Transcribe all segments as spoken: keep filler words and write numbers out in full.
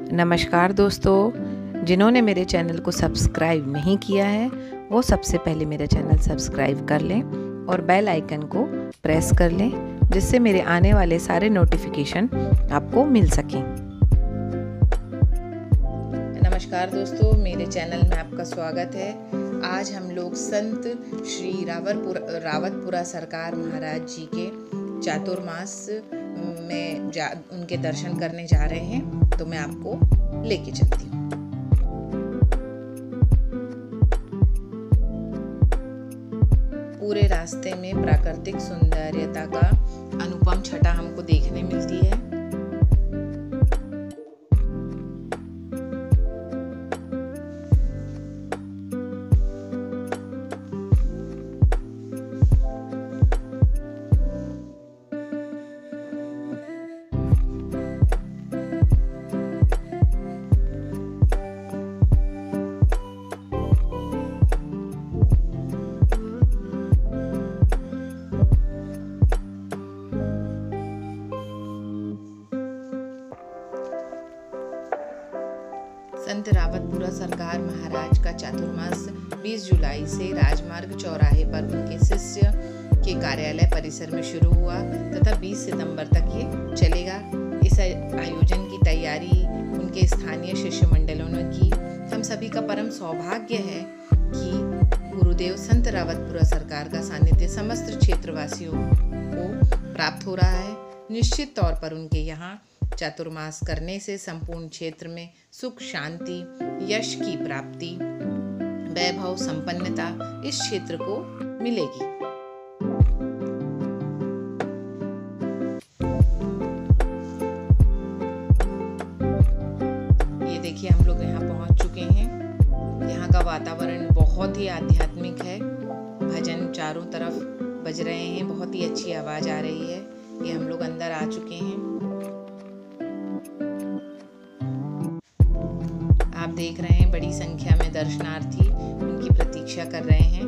नमस्कार दोस्तों, जिन्होंने मेरे चैनल को सब्सक्राइब नहीं किया है वो सबसे पहले मेरा चैनल सब्सक्राइब कर लें और बेल आइकन को प्रेस कर लें, जिससे मेरे आने वाले सारे नोटिफिकेशन आपको मिल सकें। नमस्कार दोस्तों, मेरे चैनल में आपका स्वागत है। आज हम लोग संत श्री रावतपुरा रावतपुरा सरकार महाराज जी के चातुर्मास में जा उनके दर्शन करने जा रहे हैं, तो मैं आपको लेके चलती हूँ। पूरे रास्ते में प्राकृतिक सौंदर्यता का अनुपम छटा हमको देखने मिलती है। संत रावतपुरा सरकार महाराज का चातुर्मास बीस जुलाई से राजमार्ग चौराहे पर उनके शिष्य के कार्यालय परिसर में शुरू हुआ तथा बीस सितंबर तक ये चलेगा। इस आयोजन की तैयारी उनके स्थानीय शिष्य मंडलों ने की। हम सभी का परम सौभाग्य है कि गुरुदेव संत रावतपुरा सरकार का सानिध्य समस्त क्षेत्रवासियों को प्राप्त हो रहा है। निश्चित तौर पर उनके यहाँ चातुर्मास करने से संपूर्ण क्षेत्र में सुख, शांति, यश की प्राप्ति, वैभव, संपन्नता इस क्षेत्र को मिलेगी। ये देखिए, हम लोग यहाँ पहुंच चुके हैं। यहाँ का वातावरण बहुत ही आध्यात्मिक है। भजन चारों तरफ बज रहे हैं, बहुत ही अच्छी आवाज आ रही है। ये हम लोग अंदर आ चुके हैं। आप देख रहे हैं बड़ी संख्या में दर्शनार्थी उनकी प्रतीक्षा कर रहे हैं।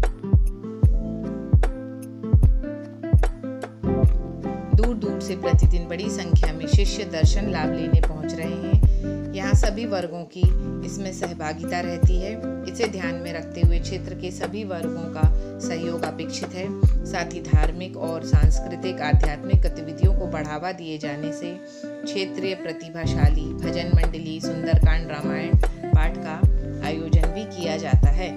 दूर दूर से प्रतिदिन बड़ी संख्या में शिष्य दर्शन लाभ लेने पहुंच रहे हैं। यहाँ सभी वर्गों की इसमें सहभागिता रहती है। इसे ध्यान में रखते हुए क्षेत्र के सभी वर्गों का सहयोग अपेक्षित है। साथ ही धार्मिक और सांस्कृतिक आध्यात्मिक गतिविधियों को बढ़ावा दिए जाने से क्षेत्रीय प्रतिभाशाली भजन मंडली, सुंदरकांड, रामायण पाठ का आयोजन भी किया जाता है।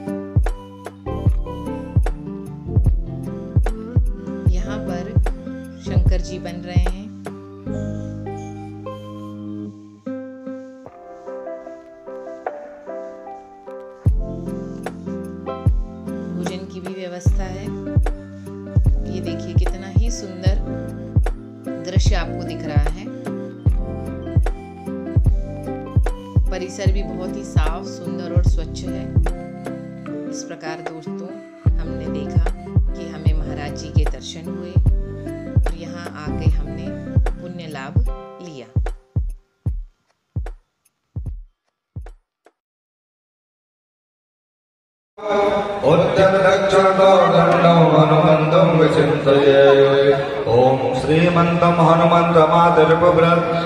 यहाँ पर शंकर जी बन रहे हैं। भोजन की भी व्यवस्था है। ये देखिए कितना ही सुंदर दृश्य आपको दिख रहा है। परिसर भी बहुत ही साफ, सुंदर और स्वच्छ है। इस प्रकार दोस्तों, हमने देखा कि हमें महाराज जी के दर्शन हुए और यहाँ आके हमने पुण्य लाभ लिया। ओम श्रीमंतम हनुमंत मातर्पव्रत